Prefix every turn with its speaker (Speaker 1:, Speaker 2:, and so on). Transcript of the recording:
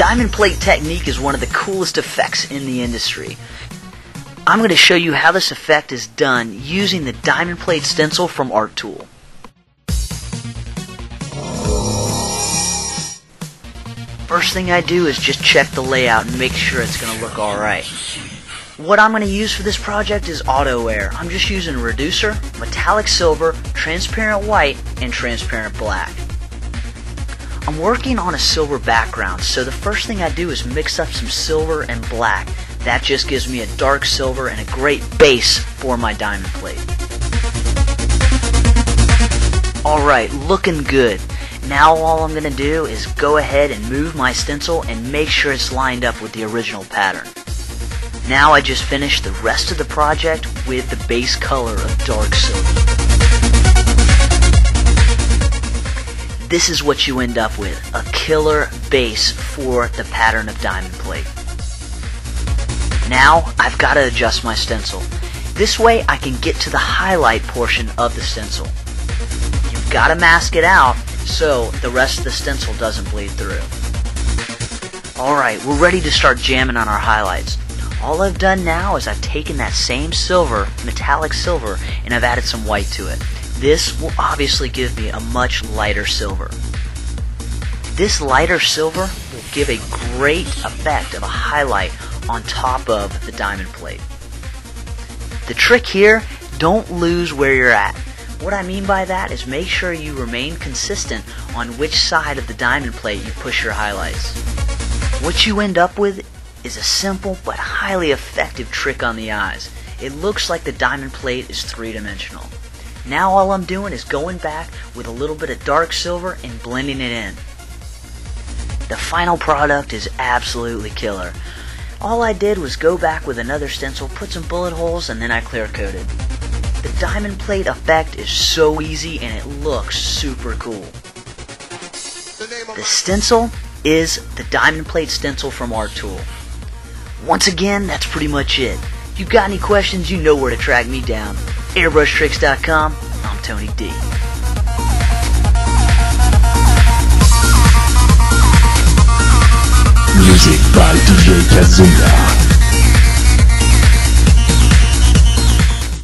Speaker 1: diamond plate technique is one of the coolest effects in the industry. I'm going to show you how this effect is done using the diamond plate stencil from Artool. First thing I do is just check the layout and make sure it's going to look alright. What I'm going to use for this project is auto air. I'm just using a reducer, metallic silver, transparent white, and transparent black. I'm working on a silver background, so the first thing I do is mix up some silver and black. That just gives me a dark silver and a great base for my diamond plate. Alright, looking good. Now all I'm going to do is go ahead and move my stencil and make sure it's lined up with the original pattern. Now I just finished the rest of the project with the base color of dark silver. This is what you end up with, a killer base for the pattern of diamond plate. Now I've got to adjust my stencil. This way I can get to the highlight portion of the stencil. You've got to mask it out so the rest of the stencil doesn't bleed through. Alright, we're ready to start jamming on our highlights. All I've done now is I've taken that same silver, metallic silver, and I've added some white to it. This will obviously give me a much lighter silver. This lighter silver will give a great effect of a highlight on top of the diamond plate. The trick here, don't lose where you're at. What I mean by that is make sure you remain consistent on which side of the diamond plate you push your highlights. What you end up with is a simple but highly effective trick on the eyes. It looks like the diamond plate is three-dimensional. Now all I'm doing is going back with a little bit of dark silver and blending it in. The final product is absolutely killer. All I did was go back with another stencil, put some bullet holes, and then I clear coated. The diamond plate effect is so easy and it looks super cool. The stencil is the diamond plate stencil from Artool. Once again, that's pretty much it. If you got any questions, you know where to track me down. Airbrushtricks.com. I'm Tony D.
Speaker 2: Music by DJ Kazuya.